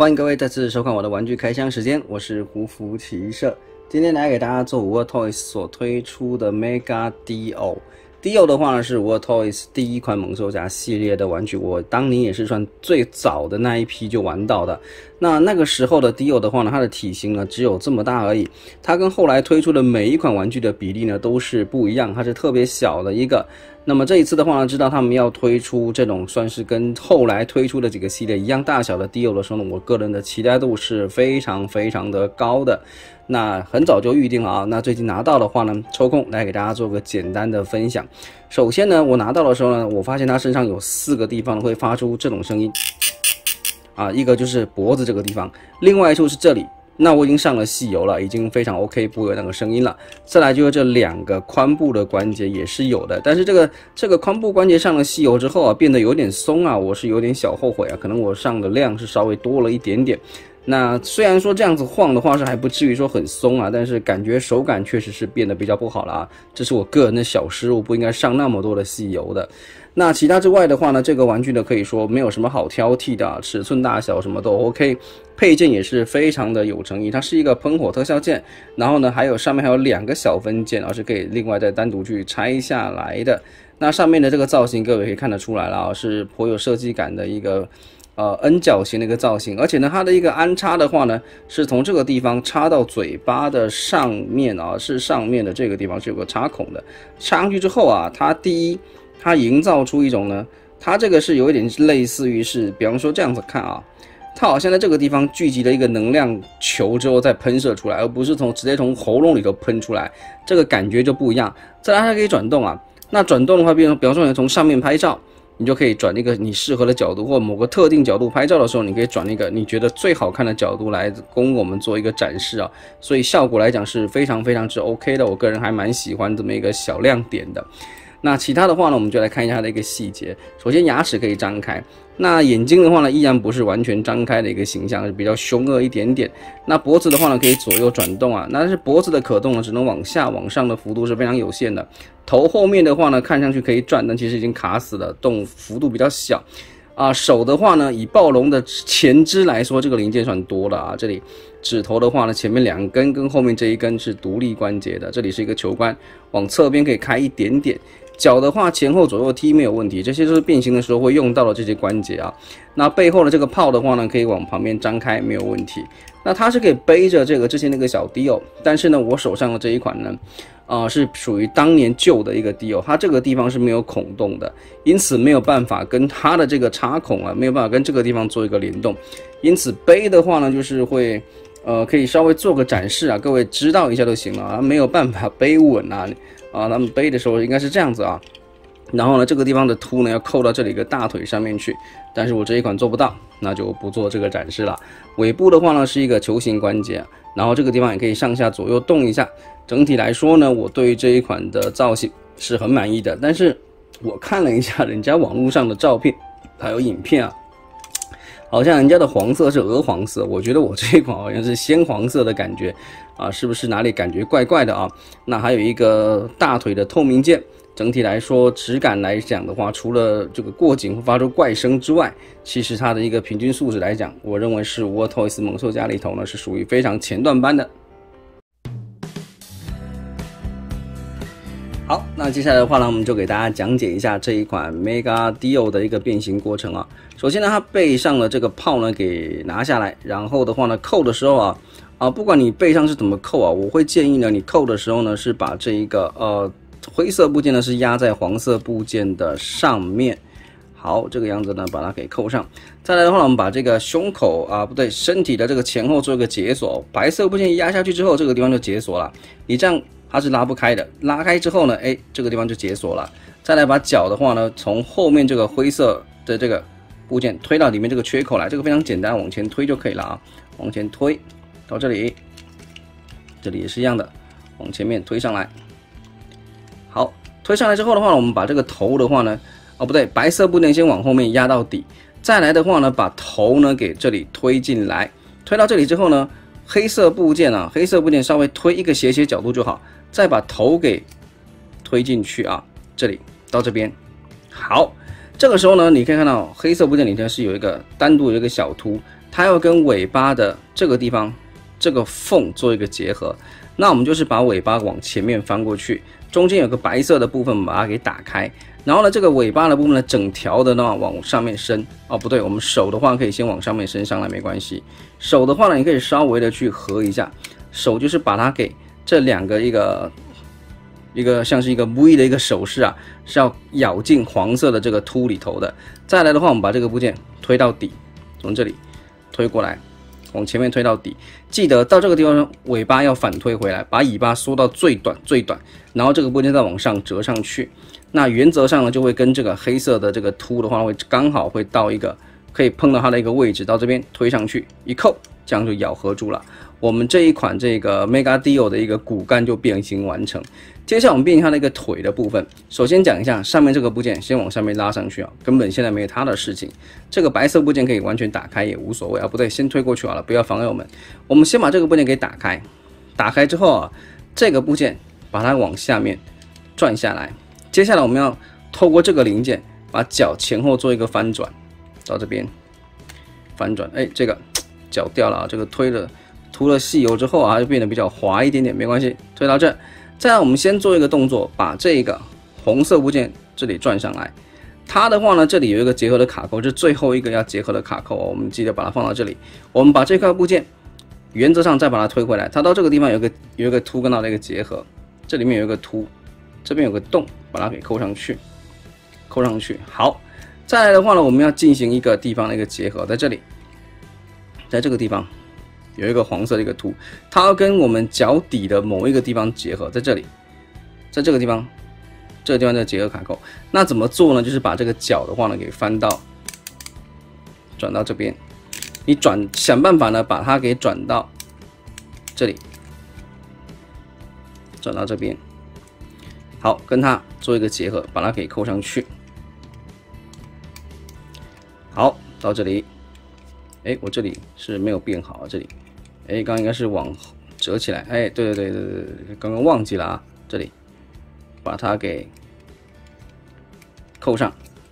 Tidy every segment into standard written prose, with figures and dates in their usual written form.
欢迎各位再次收看我的玩具开箱时间，我是胡福骑社。今天来给大家做522Toys 所推出的 Mega Dio。Dio 的话呢是522Toys第一款猛兽侠系列的玩具，我当年也是算最早的那一批就玩到的。那个时候的 Dio 的话呢，它的体型呢只有这么大而已，它跟后来推出的每一款玩具的比例呢都是不一样，它是特别小的一个。那么这一次的话呢，知道他们要推出这种算是跟后来推出的几个系列一样大小的 Dio 的时候呢，我个人的期待度是非常的高的。那很早就预定了啊，那最近拿到的话呢，抽空来给大家做个简单的分享。首先呢，我拿到的时候呢，我发现它身上有4个地方会发出这种声音啊，一个就是脖子这个地方，另外一处是这里。那我已经上了细油了，已经非常 OK， 不会有那个声音了。再来就是这2个髋部的关节也是有的，但是这个髋部关节上了细油之后啊，变得有点松啊，我是有点小后悔啊，可能我上的量是稍微多了一点点。那虽然说这样子晃的话是还不至于说很松啊，但是感觉手感确实是变得比较不好了啊，这是我个人的小失误，不应该上那么多的细油的。那其他之外的话呢，这个玩具呢可以说没有什么好挑剔的啊，尺寸大小什么都 OK， 配件也是非常的有诚意，它是一个喷火特效件，然后呢上面还有2个小分件啊，是可以另外再单独去拆下来的。那上面的这个造型各位可以看得出来了啊，是颇有设计感的一个N 角形的一个造型，而且呢，它的一个安插的话呢，是从这个地方插到嘴巴的上面啊，是上面的这个地方是有个插孔的。插上去之后啊，它营造出一种呢，它这个是有一点类似于是，比方说这样子看啊，它好像在这个地方聚集了一个能量球之后再喷射出来，而不是直接从喉咙里头喷出来，这个感觉就不一样。再来它可以转动啊，那转动的话，比方说你从上面拍照，你就可以转一个你适合的角度，或某个特定角度拍照的时候，你可以转一个你觉得最好看的角度来供我们做一个展示啊。所以效果来讲是非常之 OK 的，我个人还蛮喜欢这么一个小亮点的。那其他的话呢，我们就来看一下它的一个细节。首先牙齿可以张开，那眼睛的话呢，依然不是完全张开的一个形象，是比较凶恶一点点。那脖子的话呢，可以左右转动啊，那但是脖子的可动呢，只能往下往上的幅度是非常有限的。头后面的话呢，看上去可以转，但其实已经卡死了，动幅度比较小啊。手的话呢，以暴龙的前肢来说，这个零件算多了啊。这里指头的话呢，前面2根跟后面这一根是独立关节的，这里是一个球关，往侧边可以开一点点。脚的话，前后左右踢没有问题，这些都是变形的时候会用到的这些关节啊。那背后的这个炮的话呢，可以往旁边张开，没有问题。那它是可以背着这个之前那个小 Dio， 但是呢，我手上的这一款呢，是属于当年旧的一个 Dio， 它这个地方是没有孔洞的，因此没有办法跟它的这个插孔啊，没有办法跟这个地方做一个联动，因此背的话呢，就是会可以稍微做个展示啊，各位知道一下就行了啊，没有办法背稳啊。他们背的时候应该是这样子啊，然后呢，这个地方的凸呢要扣到这里一个大腿上面去，但是我这一款做不到，那就不做这个展示了。尾部的话呢是一个球形关节，然后这个地方也可以上下左右动一下。整体来说呢，我对于这一款的造型是很满意的，但是我看了一下人家网络上的照片还有影片啊，好像人家的黄色是鹅黄色，我觉得我这一款好像是鲜黄色的感觉啊，是不是哪里感觉怪怪的啊？那还有一个大腿的透明件，整体来说质感来讲的话，除了这个过紧会发出怪声之外，其实它的一个平均素质来讲，我认为是522Toys猛兽侠里头呢是属于非常前段班的。好，那接下来的话呢，我们就给大家讲解一下这一款 Mega Dio 的一个变形过程啊。首先呢，它背上的这个炮呢给拿下来，然后的话呢，扣的时候啊，不管你背上是怎么扣啊，我会建议呢，你扣的时候呢是把这一个灰色部件呢是压在黄色部件的上面。好，这个样子呢，把它给扣上。再来的话呢，我们把这个胸口啊，不对，身体的这个前后做一个解锁。白色部件压下去之后，这个地方就解锁了。你这样它是拉不开的，拉开之后呢，这个地方就解锁了。再来把脚的话呢，从后面这个灰色的这个部件推到里面这个缺口来，这个非常简单，往前推就可以了啊，往前推到这里，这里也是一样的，往前面推上来。好，推上来之后的话呢，我们把这个头的话呢，不对，白色部件先往后面压到底，再来的话呢，把头呢给这里推进来，推到这里之后呢，黑色部件稍微推一个斜角度就好，再把头给推进去啊，这里到这边。好，这个时候呢，你可以看到黑色部件里头是有一个单独有一个小凸， 它要跟尾巴的这个地方这个缝做一个结合。那我们就是把尾巴往前面翻过去，中间有个白色的部分，把它给打开。然后呢，这个尾巴的部分呢，整条的呢往上面伸。哦，不对，我们手的话可以先往上面伸上来，没关系。手的话呢，你可以稍微的去合一下。手就是把它给这两个一个像是一个 V 的一个手势啊，是要咬进黄色的这个凸里头的。再来的话，我们把这个部件推到底，从这里推过来。往前面推到底，记得到这个地方尾巴要反推回来，把尾巴缩到最短，然后这个部件再往上折上去。那原则上呢，就会跟这个黑色的这个凸的话，会刚好会到一个可以碰到它的一个位置，到这边推上去一扣，这样就咬合住了。我们这一款这个 Mega Dio 的一个骨干就变形完成。接下来我们变形它的一个腿的部分，首先讲一下上面这个部件，先往上面拉上去啊，根本现在没有它的事情。这个白色部件可以完全打开也无所谓啊，不对，先推过去好了，不要妨碍我们。我们先把这个部件给打开，打开之后啊，这个部件把它往下面转下来。接下来我们要透过这个零件把脚前后做一个翻转，到这边翻转，哎，这个脚掉了啊，这个涂了细油之后啊，就变得比较滑一点点，没关系，推到这。再来，我们先做一个动作，把这个红色部件这里转上来。它的话呢，这里有一个结合的卡扣，是最后一个要结合的卡扣哦，我们记得把它放到这里。我们把这块部件原则上再把它推回来，它到这个地方有一个凸跟它的一个结合，这里面有一个凸，这边有个洞，把它给扣上去，好，再来的话呢，我们要进行一个地方的一个结合，在这里，在这个地方。有一个黄色的一个凸，它要跟我们脚底的某一个地方结合，在这里，在这个地方，的结合卡扣。那怎么做呢？就是把这个脚的话呢给翻到，转到这边，你想办法呢把它给转到这里，转到这边，好，跟它做一个结合，把它给扣上去。好，到这里，哎，我这里是没有变好，这里。哎，刚刚应该是往折起来，哎，对，刚刚忘记了啊，这里把它给扣上。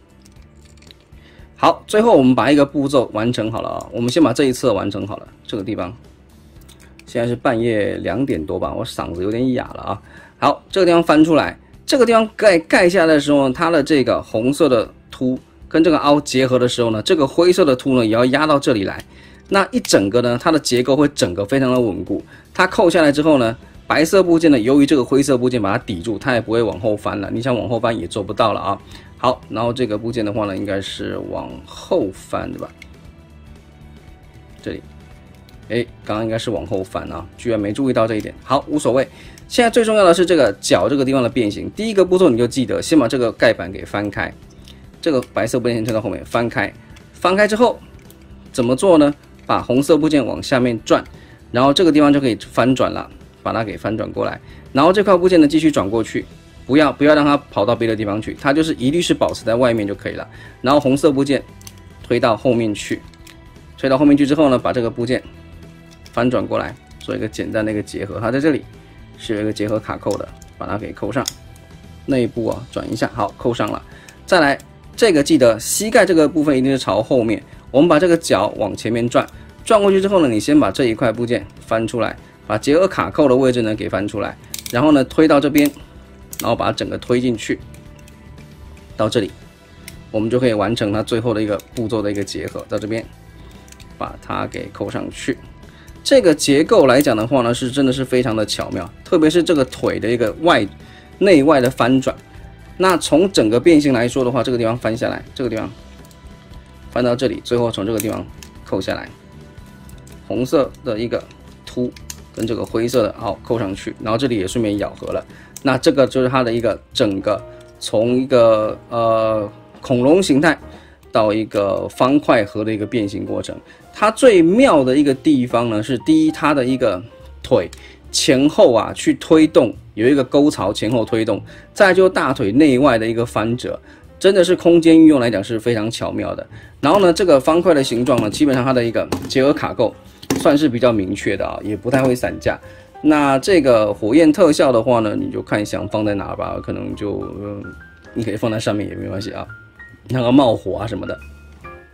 好，最后我们把一个步骤完成好了啊，我们先把这一侧完成好了，这个地方现在是半夜2点多吧，我嗓子有点哑了啊。好，这个地方翻出来，这个地方盖下来的时候，它的这个红色的凸跟这个凹结合的时候呢，这个灰色的凸呢也要压到这里来。那一整个呢，它的结构会整个非常的稳固。它扣下来之后呢，白色部件呢，由于这个灰色部件把它抵住，它也不会往后翻了。你想往后翻也做不到了啊。好，然后这个部件的话呢，应该是往后翻，对吧？这里，哎，刚刚应该是往后翻啊，居然没注意到这一点。好，无所谓。现在最重要的是这个脚这个地方的变形。第一个步骤你就记得，先把这个盖板给翻开，这个白色部件先推到后面，翻开。翻开之后怎么做呢？把红色部件往下面转，然后这个地方就可以翻转了，把它给翻转过来。然后这块部件呢继续转过去，不要让它跑到别的地方去，它就是一律是保持在外面就可以了。然后红色部件推到后面去，推到后面去之后呢，把这个部件翻转过来，做一个简单的一个结合。它在这里是有一个结合卡扣的，把它给扣上。内部啊转一下，好，扣上了。再来这个记得膝盖这个部分一定是朝后面。我们把这个脚往前面转过去之后呢，你先把这一块部件翻出来，把结合卡扣的位置呢给翻出来，然后呢推到这边，然后把它整个推进去，到这里，我们就可以完成它最后的一个步骤的一个结合。到这边，把它给扣上去。这个结构来讲的话呢，是真的是非常的巧妙，特别是这个腿的一个内外的翻转。那从整个变形来说的话，这个地方翻下来，这个地方。翻到这里，最后从这个地方扣下来，红色的一个凸跟这个灰色的好扣上去，然后这里也顺便咬合了。那这个就是它的一个整个从一个恐龙形态到一个方块盒的一个变形过程。它最妙的一个地方呢，是第一，它的一个腿前后啊去推动，有一个沟槽前后推动，再来就大腿内外的一个翻折。真的是空间运用来讲是非常巧妙的。然后呢，这个方块的形状呢，基本上它的一个结合卡扣算是比较明确的啊，也不太会散架。那这个火焰特效的话呢，你就看想放在哪吧，可能就你可以放在上面也没关系啊，那个冒火啊什么的。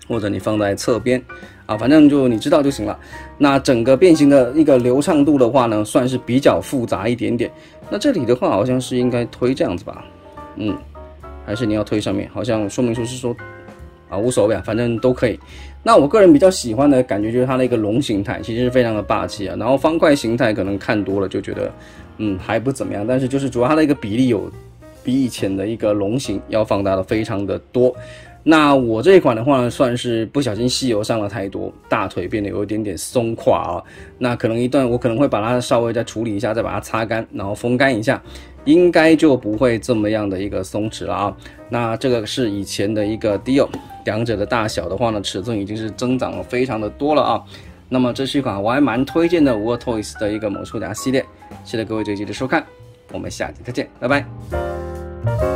或者你放在侧边啊，反正就你知道就行了。那整个变形的一个流畅度的话呢，算是比较复杂一点点。那这里的话好像是应该推这样子吧，还是你要推上面？好像说明书是说啊，无所谓啊，反正都可以。那我个人比较喜欢的感觉就是它的一个龙形态，其实是非常的霸气啊。然后方块形态可能看多了就觉得还不怎么样，但是就是主要它的一个比例有比以前的一个龙形要放大的非常的多。那我这一款的话呢，算是不小心吸油上了太多，大腿变得有一点点松垮啊。那可能我可能会把它稍微再处理一下，再把它擦干，然后风干一下，应该就不会这么样的一个松弛了啊。那这个是以前的一个 Dio， 两者的大小的话呢，尺寸已经是增长了非常的多了啊。那么这是一款我还蛮推荐的 War Toys 的一个猛兽侠系列，谢谢各位这一集的收看，我们下集再见，拜拜。